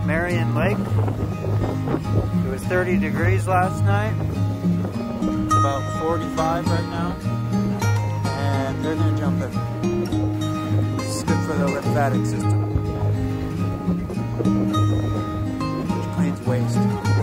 Marion Lake. It was 30 degrees last night. It's about 45 right now. And they're gonna jump in. This is good for the lymphatic system, which cleans waste.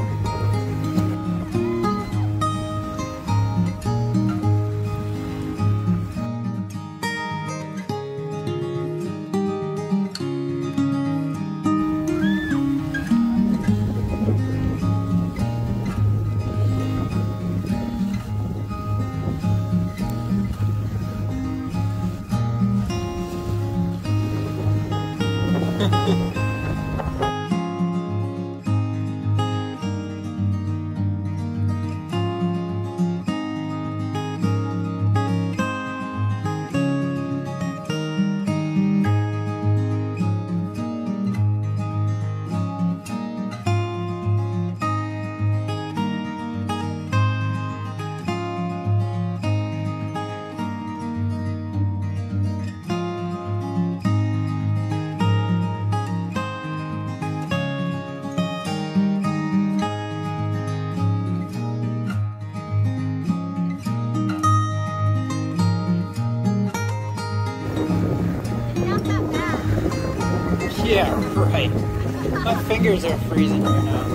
Yeah, right. My fingers are freezing right now.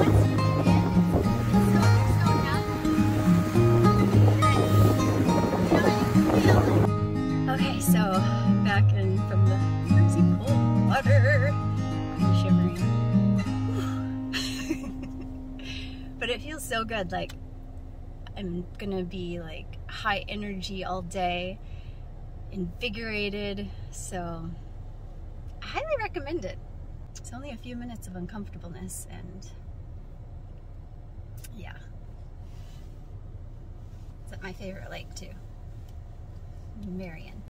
Okay, so back in from the freezing cold water. I'm shivering. But it feels so good. Like, I'm gonna be like high energy all day, invigorated, so I highly recommend it. It's only a few minutes of uncomfortableness, and yeah. It's at my favorite lake too, Marion.